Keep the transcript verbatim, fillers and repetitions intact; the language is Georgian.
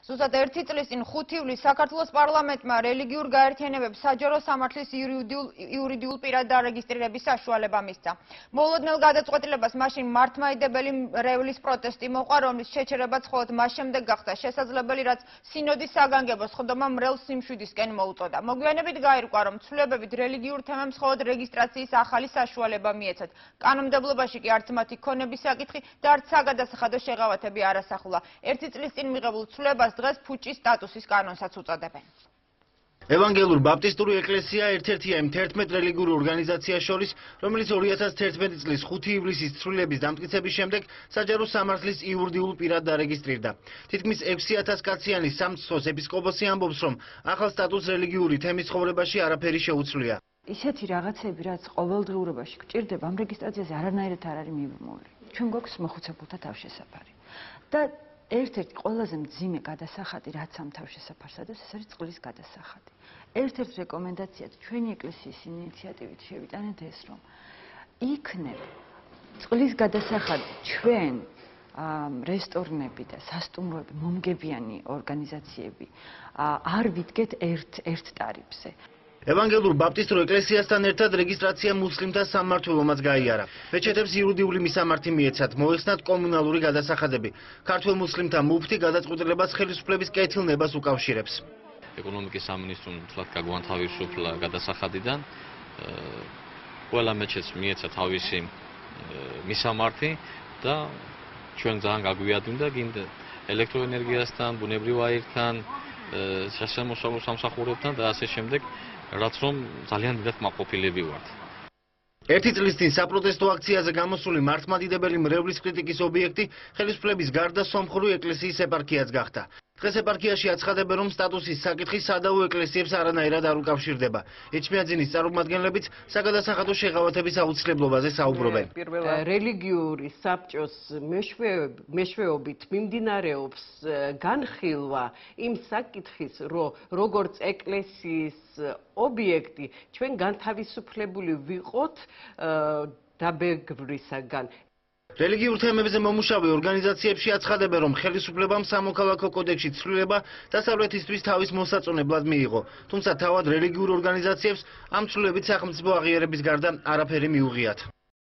ზუსტად ერთი წლის წინ ხუთი ივლისს საქართველოს პარლამენტმა რელიგიურ გაერთიანებებს საჯარო სამართლის იურიდიულ პირად დარეგისტირების საშუალება მისცა. მოულოდნელ გადაწყვეტილებას მაშინ მართლმადიდებელი მრევლის პროტესტი მოჰყვა, რომლის შეჩერებაც მხოლოდ მას შემდეგ გახდა შესაძლებელი, რაც სინოდის საგანგებო სხდომა მრევლს სიმშვიდისკენ მოუწოდა. მოგვიანებით გაირკვა, რომ ცვლილებებით რელიგიურ თემებს მხოლოდ რეგისტრაციის ახალი საშუალება მიეცათ. კანონმდებლობაში კი არც მათი ქონების საკითხი და არც საგადასახადო შეღავათები არ ასახულა. ერთი წლის წინ მიღებულ ცვლილებას დღეს ფუჭის სტატუსის კანონსაც უწოდებენ. ევანგელურ ბაპტისტური ეკლესია ერთ-ერთია იმ თერთმეტ რელიგიურ ორგანიზაციას შორის, რომელიც ორი ათას თერთმეტი წლის ხუთი ივლისის ცვლილების დამტკიცების შემდეგ საჯარო სამართლის იურიდიულ პირად დარეგისტრირდა. თითქმის ექვსი ათას კაციანი სამწყსოს ეპისკოპოსი ამბობს, რომ ახალ სტატუსს რელიგიური თემის ცხოვრებაში არაფერი შეუცვლია. ისეთი რაღაცები, რაც ყოველდღიურობაში გჭირდება, ამ რეგისტრაციაზე არანაირად არ არის მიმოვლილი. ჩვენ გვაქვს მოხუცებულთა თავშესაფარი. და ერთ-ერთი ყველაზე მძიმე გადასახადი, რაც ამ თავშესაფარს ადევს, ეს არის წყლის გადასახადი. ერთ-ერთი რეკომენდაციაც ჩვენი ეკლესიის ინიციატივით შევიტანეთ ეს, რომ იქნებ წყლის გადასახადი ჩვენ რესტორნები და სასტუმროები, მომგებიანი ორგანიზაციები არ ვიდგეთ ერთ ერთ ტარიფზე. ევანგელურ ბაპტისტურ ეკლესიასთან ერთად რეგისტრაცია მუსლიმთა სამმართველომაც გაიარა. მეჩეთებს იურიდიული მისამართი მიეცათ, მოეხსნათ კომუნალური გადასახადები. ქართველ მუსლიმთა მუფტი გადაწყვეტილებას ხელისუფლების კეთილნებას უკავშირებს. ეკონომიკის სამინისტრომ თლად გაგვანთავისუფლა გადასახადიდან. ყველა მეჩეთს მიეცა თავისი მისამართი და ჩვენ ძალიან გაგვიადვინდა გინდა ელექტროენერგიასთან, ბუნებრივ აირთან, სასამოსავლო სამსახურებთან და ასე შემდეგ. რაც რომ ძალიან დიდად მაყოფილები ვართ. ერთი წლის წინ საპროტესტო აქციაზე გამოსული მართლმადიდებელი მრევლის კრიტიკის ობიექტი ხელისუფლების გარდა სომხური ეკლესიის ეპარქიაც გახდა. დღეს ეპარქიაში აცხადებენ, რომ სტატუსის საკითხი სადავო ეკლესიებს არანაირად არ უკავშირდება. ეჭმიაძინის წარმომადგენლებიც საგადასახადო შეღავათების აუცილებლობაზე საუბრობენ. რელიგიური საბჭოს მეშვეობით მიმდინარეობს განხილვა იმ საკითხის, რომ როგორც ეკლესიის ობიექტი ჩვენ განთავისუფლებული ვიყოთ დაბეგვრისაგან. რელიგიურ თემებზე მომუშავე ორგანიზაციებში აცხადებენ, რომ ხელისუფლებამ სამოქალაქო კოდექსში ცვლილება დასავლეთისთვის თავის მოსაწონებლად მიიღო. თუმცა თავად რელიგიურ ორგანიზაციებს ამ ცვლილებით სახელმწიფო აღიარების გარდა არაფერი მიუღიათ.